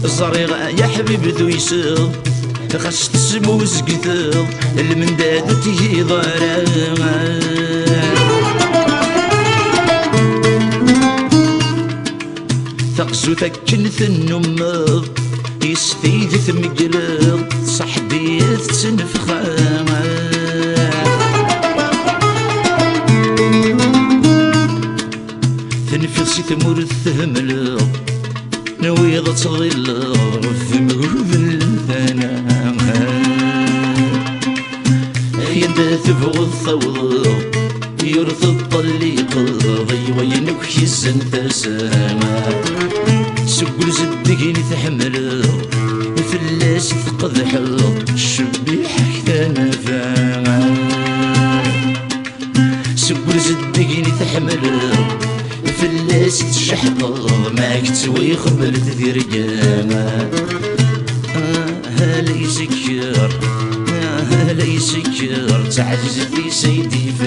الزريغ يا حبيب ذو يسر خاص تسمو زقثر المنداد تيجي ضرر ثقزو تكن ثنمر يستيد ثمقلر صحبي تنفخر تنفسي تمر الثملر نويض تغلر في مهوذ الثنا يندث فوق الثور يرث الطليق ضي وينك حزن تسامى سقل زدقين تحمل فلاس تقضح الشبيح كان فاعل سقل زدقين تحمل فلاس تشحط معك تسوي خبل تدير جاما هلا يسكر هلا يسكر تعجز في سيدي